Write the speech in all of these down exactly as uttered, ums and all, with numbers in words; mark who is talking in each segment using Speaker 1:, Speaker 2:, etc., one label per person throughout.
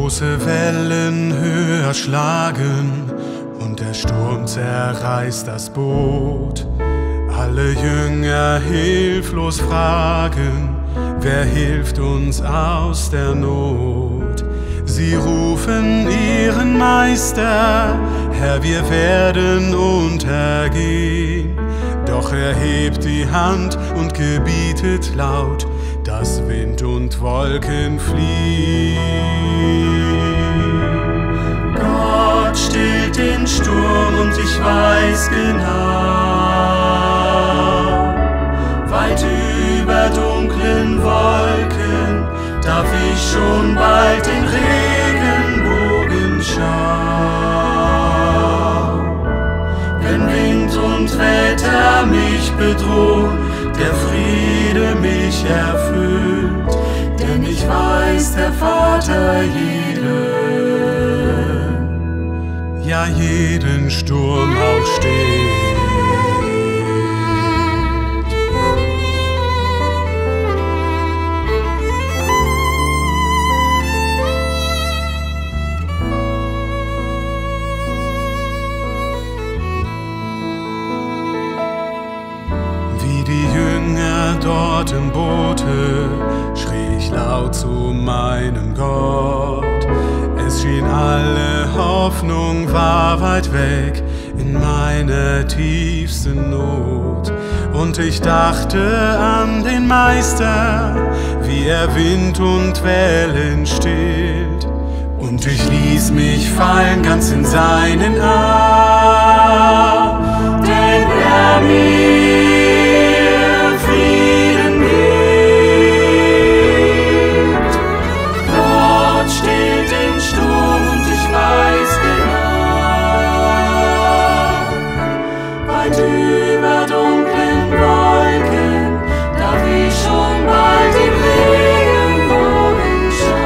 Speaker 1: große Wellen höher schlagen und der Sturm zerreißt das Boot. Alle Jünger hilflos fragen, wer hilft uns aus der Not? Sie rufen ihren Meister, Herr, wir werden untergehen. Doch er hebt die Hand und gebietet laut, dass Wind und Wolken fliehen. Gott stillt den Sturm und ich weiß genau, weit über dunklen Wolken darf ich schon bald den Regenbogen schauen. Wenn Wind und Wetter mich bedrohen, der Friede mich erfüllt, denn ich weiß, der Vater jeden, ja jeden Sturm auch steht. Die Jünger dort im Boote, schrie ich laut zu meinem Gott. Es schien, alle Hoffnung war weit weg in meiner tiefsten Not. Und ich dachte an den Meister, wie er Wind und Wellen stillt. Und ich ließ mich fallen ganz in seinen Arm, denn er mir über dunklen Wolken darf ich schon bald den Regenbogen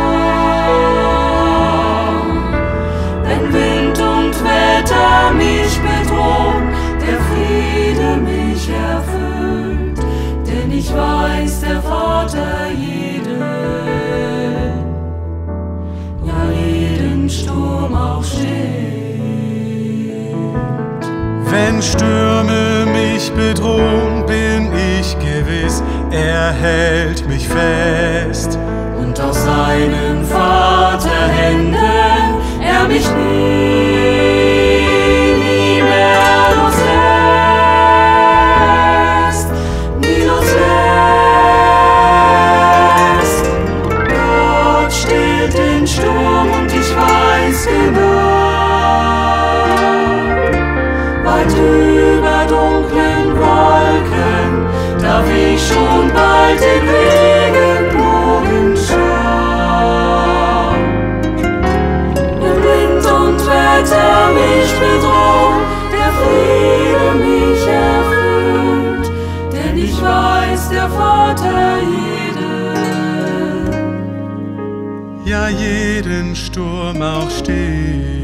Speaker 1: schauen. Wenn Wind und Wetter mich bedrohen, der Friede mich erfüllt, denn ich weiß, der Vater jeden, ja jeden Sturm auch steht. Wenn Stürme mich bedrohen, bin ich gewiss, er hält mich fest. Und aus seinen Vaterhänden er mich nie, nie mehr loslässt, nie loslässt. Gott stillt den Sturm und ich weiß genau, weit über dunklen Wolken darf ich schon bald den Regenbogen schauen. Wenn Wind und Wetter mich bedrohen, der Friede mich erfüllt, denn ich weiß, der Vater jeden, ja jeden Sturm auch steht.